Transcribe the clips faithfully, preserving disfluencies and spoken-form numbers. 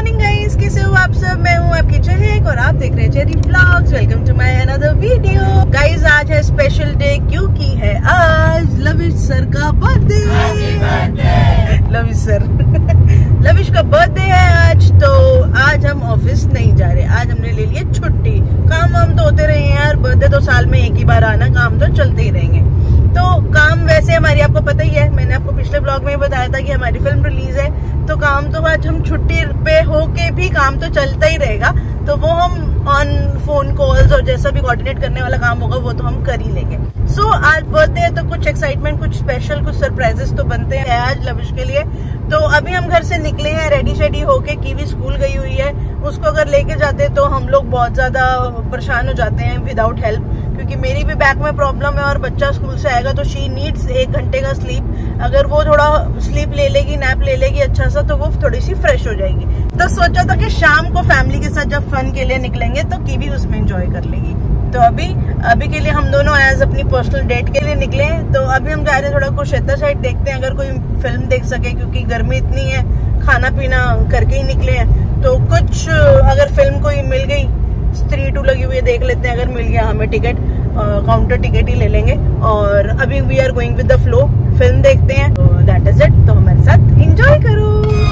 Morning guys, कैसे हो आप सब। मैं हूँ आपकी चहक और आप देख रहे हैं cherry vlogs. Welcome to my another video. Guys आज है स्पेशल डे क्योंकि है आज लविश सर का बर्थडे। लविश सर लविश का बर्थडे है आज, तो आज हम ऑफिस नहीं जा रहे। आज हमने ले लिया छुट्टी। काम वाम तो होते रहे यार, बर्थडे तो साल में एक ही बार आना, काम तो चलते ही रहेंगे। तो काम वैसे हमारी आपको पता ही है, मैंने आपको पिछले ब्लॉग में बताया था कि हमारी फिल्म रिलीज है, तो काम तो आज हम छुट्टी पे होके भी काम तो चलता ही रहेगा। तो वो हम ऑन फोन कॉल्स और जैसा भी कोऑर्डिनेट करने वाला काम होगा वो तो हम कर ही लेंगे। सो so, आज बर्थडे है तो कुछ एक्साइटमेंट, कुछ स्पेशल, कुछ सरप्राइजेस तो बनते हैं आज लविश के लिए। तो अभी हम घर से निकले हैं रेडी शेडी होके। कीवी स्कूल गई हुई है, उसको अगर लेके जाते तो हम लोग बहुत ज्यादा परेशान हो जाते हैं विदाउट हेल्प, क्योंकि मेरी भी बैक में प्रॉब्लम है और बच्चा स्कूल से आएगा तो शी नीड्स एक घंटे का स्लीप। अगर वो थोड़ा स्लीप ले लेगी, नैप ले लेगी अच्छा सा, तो वो थोड़ी सी फ्रेश हो जाएगी। तो सोचा था कि शाम को फैमिली के साथ जब फन के लिए निकलेंगे तो कीवी उसमें एंजॉय कर लेगी। तो अभी अभी के लिए हम दोनों एज अपनी पर्सनल डेट के लिए निकले हैं। तो अभी हम जा रहे हैं थोड़ा कुरुक्षेत्र साइड, देखते हैं अगर कोई फिल्म देख सके, क्योंकि गर्मी इतनी है, खाना पीना करके ही निकले हैं। तो कुछ अगर फिल्म कोई मिल गई, स्त्री टू लगी हुई है, देख लेते हैं। अगर मिल गया हमें टिकट, काउंटर टिकट ही ले लेंगे। और अभी we are going with the flow, film देखते हैं। तो दैट इज इट, तो हमारे साथ एंजॉय करो।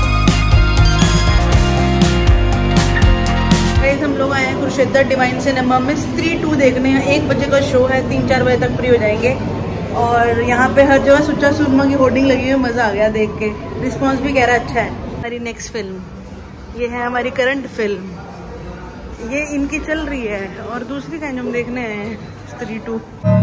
हम लोग आए हैं कुरुक्षेत्र डिवाइन सिनेमा में स्त्री टू देखने। एक बजे का शो है, तीन चार बजे तक फ्री हो जाएंगे। और यहाँ पे हर जगह सुच्चा सुरमा की होर्डिंग लगी हुई है, मजा आ गया देख के। रिस्पॉन्स भी कह रहा अच्छा है। हमारी नेक्स्ट फिल्म ये है, हमारी करंट फिल्म ये इनकी चल रही है। और दूसरी काइंड हम देखने आए हैं स्त्री टू।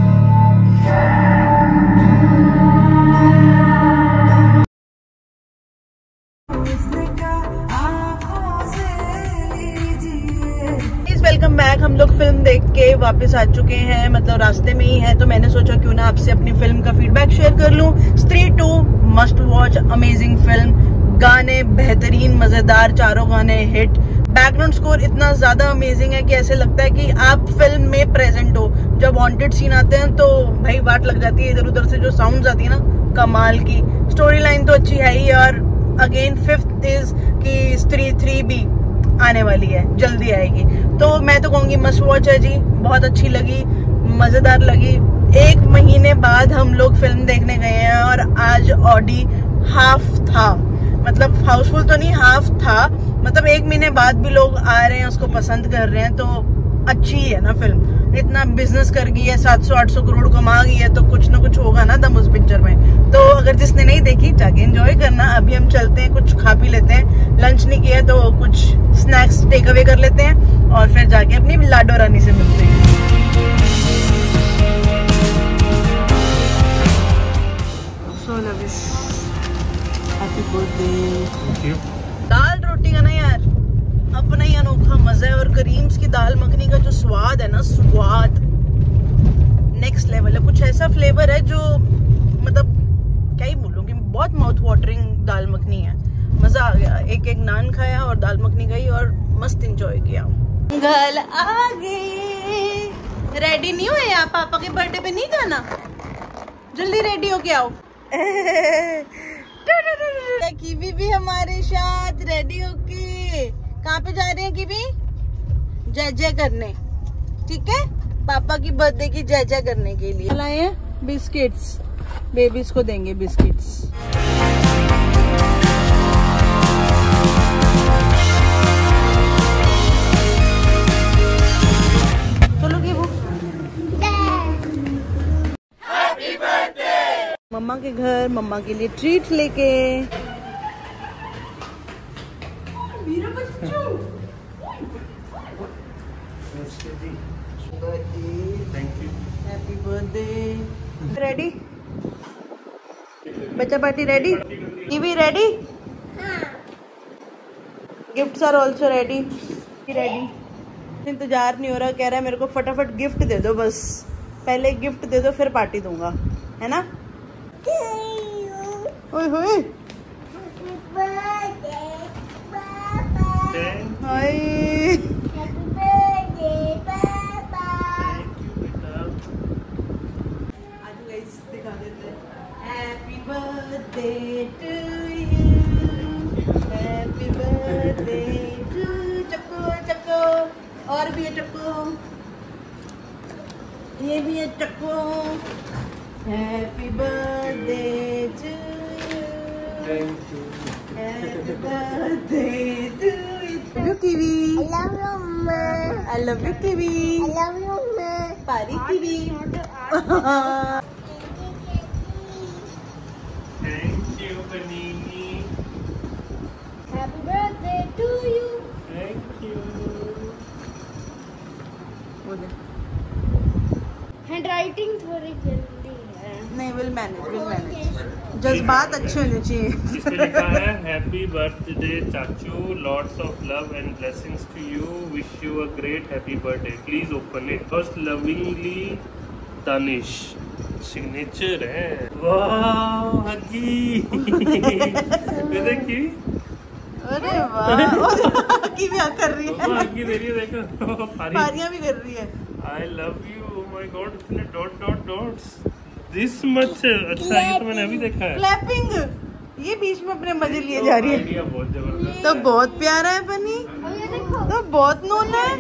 Welcome back. हम लोग फिल्म देख के वापस आ चुके हैं, मतलब रास्ते में ही है। तो मैंने सोचा क्यों ना आपसे अपनी फिल्म का फीडबैक शेयर कर लूं। Stree two must watch, amazing film. गाने बेहतरीन, मजेदार, चारों गाने हिट। बैकग्राउंड स्कोर इतना ज्यादा अमेजिंग है कि ऐसे लगता है कि आप फिल्म में प्रेजेंट हो। जब वांटेड सीन आते हैं तो भाई वाट लग जाती है। इधर उधर से जो साउंड्स आती है ना, कमाल की। स्टोरी लाइन तो अच्छी है ही। और अगेन फिफ्थ इज कि स्त्री थ्री भी आने वाली है, जल्दी आएगी। तो मैं तो कहूंगी मस्ट वॉच है जी, बहुत अच्छी लगी, मजेदार लगी। एक महीने बाद हम लोग फिल्म देखने गए हैं और आज ऑडी हाफ था, मतलब हाउसफुल तो नहीं, हाफ था। मतलब एक महीने बाद भी लोग आ रहे हैं, उसको पसंद कर रहे हैं, तो अच्छी है ना फिल्म। इतना बिजनेस कर गई है, सात सौ आठ सौ करोड़ कमा गई है, तो कुछ ना कुछ होगा ना दम उस पिक्चर में। तो अगर जिसने नहीं देखी जाके एंजॉय करना। अभी हम चलते हैं, कुछ खा पी लेते हैं। लंच नहीं किया तो कुछ स्नैक्स टेक अवे कर लेते हैं और फिर जाके अपनी लाडो रानी से मिलते हैं। So Lavish, happy birthday. दाल रोटी का ना यार अपना ही अनोखा मजा है। और करीम्स की दाल मखनी का जो स्वाद है ना, स्वाद नेक्स्ट लेवल है। कुछ ऐसा फ्लेवर है जो मतलब क्या ही बोलूंगी, बहुत माउथ वाटरिंग दाल मखनी है। मजा आ गया। एक एक नान खाया और दाल मखनी खाई और मस्त एंजॉय किया। गल आ गई। रेडी नहीं हुए आप? पापा के बर्थडे पे नहीं जाना? जल्दी रेडी होके आओ। कीवी भी हमारे साथ रेडी होके। कहाँ पे जा रहे हैं कीवी? जय जय करने, ठीक है? पापा की बर्थडे की जय जय करने के लिए लाए हैं बिस्किट्स। बेबीज को देंगे बिस्किट्स। चलो कीवू, हैप्पी बर्थडे। मम्मा के घर मम्मा के लिए ट्रीट लेके। Happy birthday. रेडी बच्चा party? Ready? Kiwi ready? Gifts are also ready. Ready? इंतजार नहीं हो रहा, कह रहा है मेरे को फटाफट गिफ्ट दे दो, बस पहले गिफ्ट दे दो फिर पार्टी दूंगा, है ना? ओए होए, हाय birthday to you. Happy birthday भी है चक्कू, ये भी है चक्कू। Happy birthday to you, happy birthday to you Kiwi. I love you Kiwi, I love you पारी Kiwi. Thank you Panini, Happy birthday to you. thank you। Handwriting थोड़ी जल्दी है। नहीं, विल मैनेज विल मैनेज जज्बात अच्छे होने चाहिए। इसमें लिखा है हैप्पी बर्थडे चाचू, lots of love and blessings to you, wish you a great happy birthday, please open it, first lovingly Tanish. Signature है। वाह हगी। ये देखिए, अरे वाह की भी कर रही है, हगी दे रही है, देखो पारियां भी कर रही है। I love you, oh my god, इतने dot dot dots, this much. अच्छा ये तो मैंने अभी देखा है। क्लैपिंग, ये बीच में अपने मजे लिए जा रही है। आइडिया बहुत जबरदस्त तो बहुत प्यारा है बनी, और ये देखो तो बहुत नून है।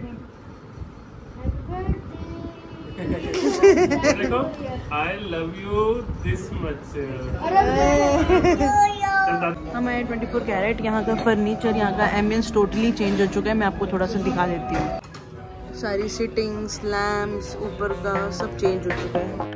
देखो, I love you this much. हमारे ट्वेंटी फोर कैरेट यहाँ का फर्नीचर, यहाँ का एम्बियंस टोटली चेंज हो चुका है। मैं आपको थोड़ा सा दिखा देती हूँ। सारी सिटिंग्स, लैम्प्स, ऊपर का सब चेंज हो चुका है।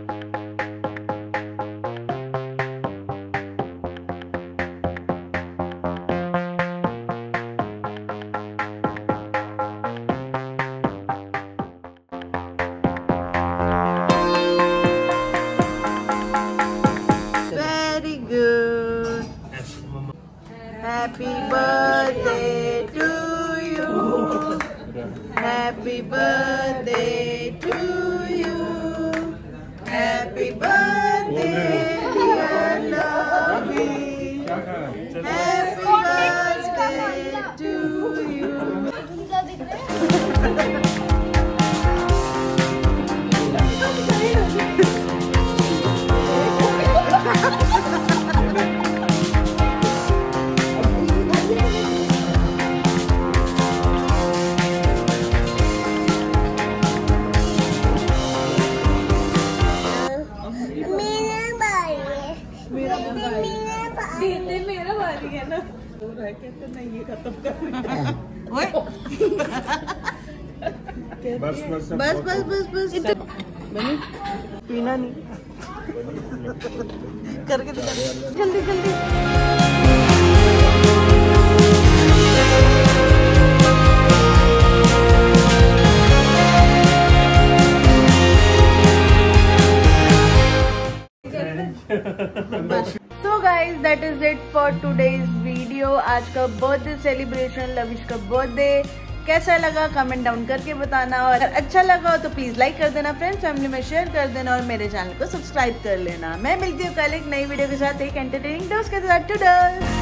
Very good, happy birthday to you, happy birthday to you, happy birthday dear Lavi, happy birthday to you. मेरा बारी है ना, कहते नहीं ये खत्म कर। बस बस बस बस बस बस बनी, पीना नहीं करके दिखा जल्दी जल्दी। So guys that is it for today's video. आज का बर्थडे सेलिब्रेशन, लविश का बर्थडे कैसा लगा कमेंट डाउन करके बताना, और अच्छा लगा हो तो प्लीज लाइक कर देना, फ्रेंड्स फैमिली में शेयर कर देना, और मेरे चैनल को सब्सक्राइब कर लेना। मैं मिलती हूँ कल एक नई वीडियो के साथ, एक एंटरटेनिंग डोज के साथ। टूडल्स।